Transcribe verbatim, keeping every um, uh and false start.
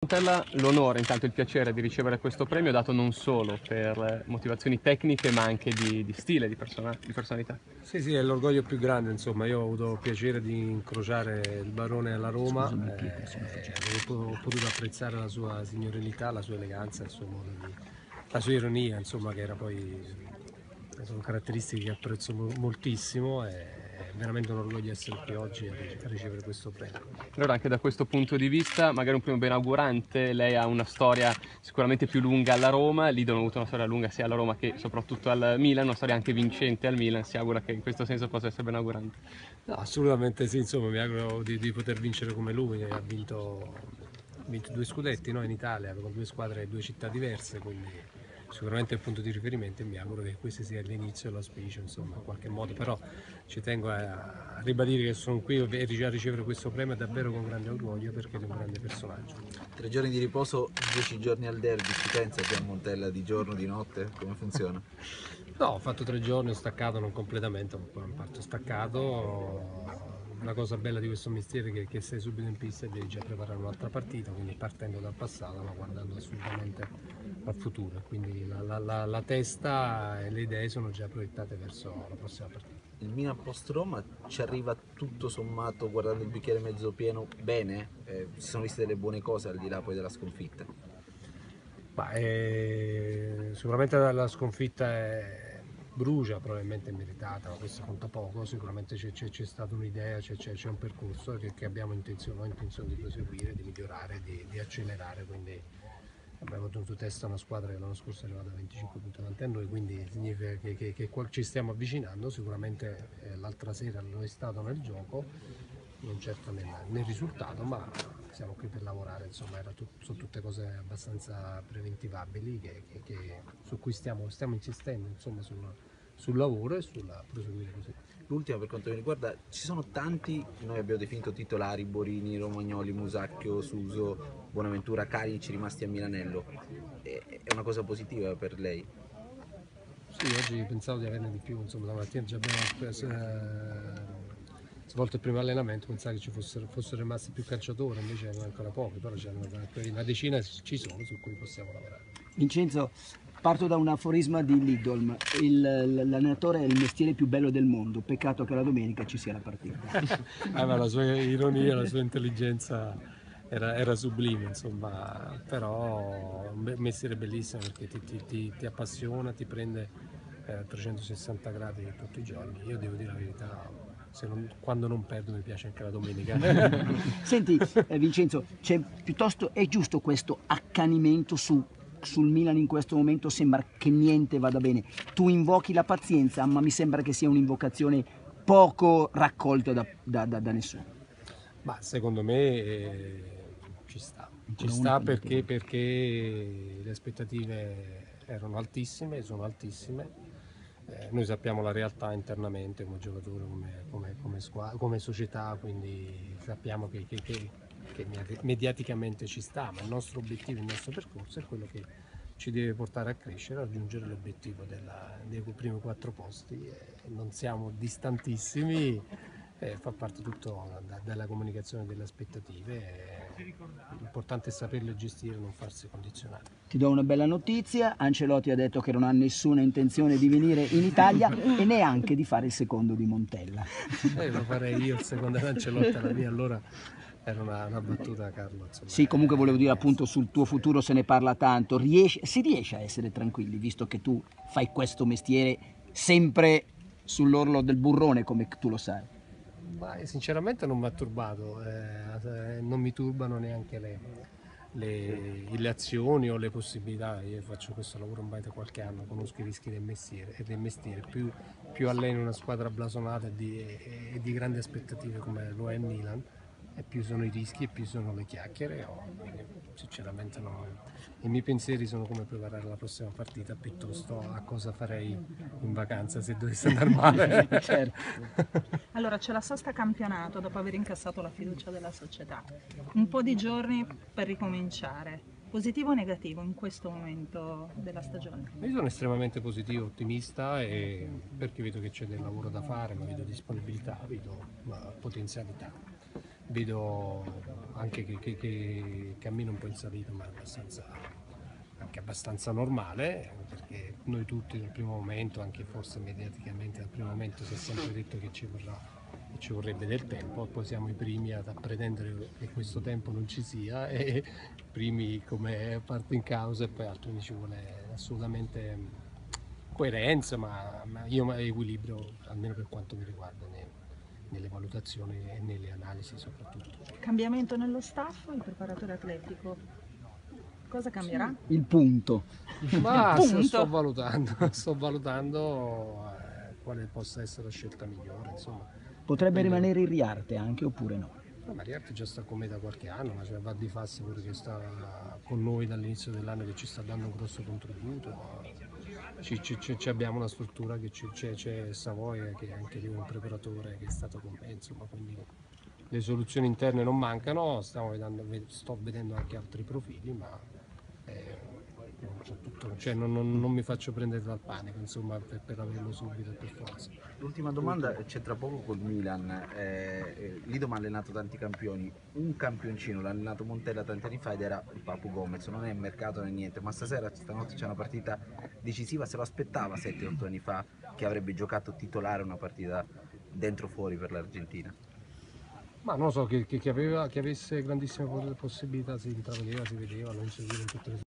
Montella, l'onore, intanto il piacere di ricevere questo premio dato non solo per motivazioni tecniche ma anche di, di stile, di, persona, di personalità. Sì, sì, è l'orgoglio più grande, insomma, io ho avuto il piacere di incrociare il barone alla Roma, eh, dove ho potuto apprezzare la sua signorilità, la sua eleganza, il suo modo di, la sua ironia, insomma, che era poi, sono caratteristiche che apprezzo moltissimo. E, è veramente un orgoglio essere qui oggi a ricevere questo premio. Allora anche da questo punto di vista, magari un primo benaugurante, lei ha una storia sicuramente più lunga alla Roma, l'Idolo ha avuto una storia lunga sia alla Roma che soprattutto al Milan, una storia anche vincente al Milan, si augura che in questo senso possa essere benaugurante. No, assolutamente sì, insomma mi auguro di, di poter vincere come lui, ha vinto, ha vinto due scudetti, no, in Italia, con due squadre e due città diverse, quindi sicuramente è il punto di riferimento e mi auguro che questo sia l'inizio e l'auspicio, insomma, in qualche modo, però ci tengo a, a ribadire che sono qui a ricevere questo premio davvero con grande orgoglio perché è un grande personaggio. Tre giorni di riposo, dieci giorni al derby, ci pensa Gian Montella di giorno, di notte? Come funziona? No, ho fatto tre giorni, ho staccato, non completamente, ma in parte ho staccato. La cosa bella di questo mestiere è che, che sei subito in pista e devi già preparare un'altra partita, quindi partendo dal passato ma guardando assolutamente al futuro, quindi la, la, la, la testa e le idee sono già proiettate verso la prossima partita. Il Milan post Roma ci arriva tutto sommato, guardando il bicchiere mezzo pieno, bene? Eh, si sono viste delle buone cose al di là poi della sconfitta? Ma, eh, sicuramente la sconfitta è brucia, probabilmente meritata, ma questo conta poco, sicuramente c'è stata un'idea, c'è un percorso che, che abbiamo intenzione, ho intenzione di proseguire, di migliorare, di, di accelerare, quindi abbiamo tenuto testa a una squadra che l'anno scorso è arrivata a venticinque punti davanti a noi, quindi significa che, che, che ci stiamo avvicinando, sicuramente eh, l'altra sera lo è stato nel gioco, non certo nel, nel risultato, ma siamo qui per lavorare, insomma, era tut, sono tutte cose abbastanza preventivabili che, che, che, su cui stiamo, stiamo insistendo, insomma, sul, sul lavoro e sulla proseguire così. L'ultima per quanto mi riguarda, ci sono tanti, noi abbiamo definito titolari, Borini, Romagnoli, Musacchio, Suso, Bonaventura, Kalinic rimasti a Milanello, è una cosa positiva per lei? Sì, oggi pensavo di averne di più, insomma, stamattina già abbiamo preso, eh, svolto il primo allenamento, pensavo che ci fossero, fossero rimasti più calciatori, invece erano ancora pochi, però c'erano una decina ci sono su cui possiamo lavorare. Vincenzo, parto da un aforisma di Lidl: l'allenatore è il mestiere più bello del mondo, peccato che la domenica ci sia la partita. Ah, ma la sua ironia, la sua intelligenza era, era sublime, insomma, però un mestiere bellissimo perché ti, ti, ti, ti appassiona, ti prende a trecentosessanta gradi tutti i giorni. Io devo dire la verità, se non, quando non perdo mi piace anche la domenica. Senti eh, Vincenzo, piuttosto è giusto questo accanimento su, sul Milan in questo momento? Sembra che niente vada bene, tu invochi la pazienza ma mi sembra che sia un'invocazione poco raccolta da, da, da, da nessuno. Ma secondo me eh, ci sta, ci sta perché, perché le aspettative erano altissime, sono altissime. Eh, noi sappiamo la realtà internamente come giocatore, come, come, come, squadra, come società, quindi sappiamo che, che, che, che mediaticamente ci sta, ma il nostro obiettivo, il nostro percorso è quello che ci deve portare a crescere, a raggiungere l'obiettivo dei primi quattro posti. Eh, non siamo distantissimi, eh, fa parte tutto da, dalla comunicazione delle aspettative. Eh, l'importante è saperle gestire e non farsi condizionare. Ti do una bella notizia: Ancelotti ha detto che non ha nessuna intenzione di venire in Italia e neanche di fare il secondo di Montella. Eh, lo farei io il secondo di Ancelotti alla mia, allora era una, una battuta, Carlo. Insomma. Sì, comunque volevo dire appunto sul tuo futuro se ne parla tanto, riesci, si riesce a essere tranquilli visto che tu fai questo mestiere sempre sull'orlo del burrone come tu lo sai? Ma sinceramente non mi ha turbato, eh, non mi turbano neanche le, le, le azioni o le possibilità. Io faccio questo lavoro ormai da qualche anno, conosco i rischi del mestiere e del mestiere, più, più alleno una squadra blasonata e di, e di grandi aspettative come lo è il Milan, e più sono i rischi e più sono le chiacchiere. Oh, sinceramente no. I miei pensieri sono come preparare la prossima partita piuttosto a cosa farei in vacanza se dovesse andare male. Certo. Allora c'è la sosta campionato dopo aver incassato la fiducia della società, un po' di giorni per ricominciare, positivo o negativo in questo momento della stagione? Io sono estremamente positivo, ottimista, e perché vedo che c'è del lavoro da fare, ma vedo disponibilità, vedo potenzialità. vedo anche che, che, che cammina un po' in salita, ma abbastanza, anche abbastanza normale, perché noi tutti dal primo momento, anche forse mediaticamente dal primo momento, si è sempre detto che ci vorrà e ci vorrebbe del tempo, poi siamo i primi ad pretendere che questo tempo non ci sia e i primi come parte in causa, e poi altro ci vuole assolutamente coerenza, ma, ma io ma equilibrio, almeno per quanto mi riguarda, ne- nelle valutazioni e nelle analisi soprattutto. Cambiamento nello staff, il preparatore atletico, cosa cambierà? Il punto. Ma Punto. sto, sto valutando, sto valutando eh, quale possa essere la scelta migliore, insomma. Potrebbe Quindi- rimanere il Riarte anche oppure no? No, Mariarte già sta con me da qualche anno, ma c'è Valdi Fassi pure che sta con noi dall'inizio dell'anno, che ci sta dando un grosso contributo. Ci, ci- ci- ci abbiamo una struttura che ci- c'è, c'è Savoia che è anche lui un preparatore che è stato con me, insomma, quindi le soluzioni interne non mancano, stiamo vedendo, sto vedendo anche altri profili, ma eh, non, c'è tutto- cioè non, non- non mi faccio prendere dal panico, insomma, per, per averlo subito e per forza. L'ultima domanda c'entra poco col Milan. Eh, eh, lì dove ha allenato tanti campioni, un campioncino l'ha allenato Montella tanti anni fa ed era il Papu Gomez, non è mercato né niente, ma stasera, stanotte c'è una partita decisiva, se lo aspettava sette otto anni fa che avrebbe giocato titolare una partita dentro fuori per l'Argentina. Ma non lo so, che, che- che aveva, che avesse grandissime possibilità si intravedeva, si vedeva, lo inseguiva in tutte le